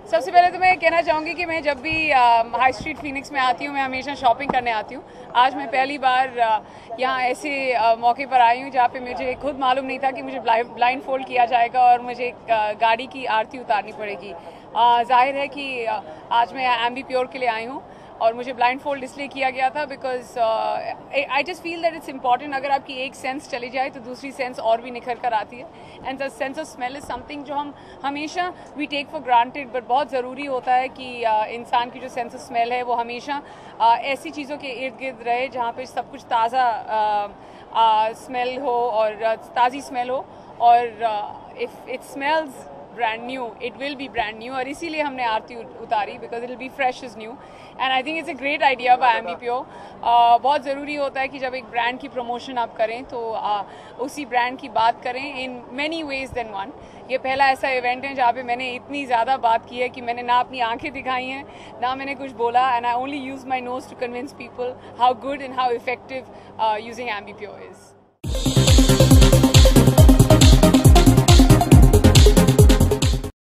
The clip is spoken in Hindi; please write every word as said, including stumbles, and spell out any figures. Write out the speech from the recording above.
सबसे पहले तो मैं कहना चाहूँगी कि मैं जब भी हाई स्ट्रीट फीनिक्स में आती हूँ मैं हमेशा शॉपिंग करने आती हूँ। आज मैं पहली बार यहाँ ऐसे आ, मौके पर आई हूँ जहाँ पे मुझे खुद मालूम नहीं था कि मुझे ब्लाइंड फोल्ड किया जाएगा और मुझे गाड़ी की आरती उतारनी पड़ेगी। जाहिर है कि आज मैं एम्बी प्योर के लिए आई हूँ और मुझे ब्लाइंड फोल्ड इसलिए किया गया था because I just feel that it's important. अगर आपकी एक सेंस चली जाए तो दूसरी सेंस और भी निखर कर आती है। And the sense of smell is something जो हम हमेशा we take for granted, but बहुत ज़रूरी होता है कि uh, इंसान की जो सेंस ऑफ स्मेल है वो हमेशा uh, ऐसी चीज़ों के इर्द गिर्द रहे जहाँ पे सब कुछ ताज़ा स्मेल uh, uh, हो और uh, ताज़ी स्मेल हो और if it smells brand new it will be brand new. और इसीलिए हमने आरती उतारी because it will be fresh is new and I think it's a great idea by Ambi Pur. बहुत ज़रूरी होता है कि जब एक ब्रांड की प्रमोशन आप करें तो uh, उसी ब्रांड की बात करें in many ways than one. ये पहला ऐसा इवेंट है जहाँ पे मैंने इतनी ज़्यादा बात की है कि मैंने ना अपनी आंखें दिखाई हैं ना मैंने कुछ बोला, and I only use my nose to convince people how good and how effective using Ambi Pur is.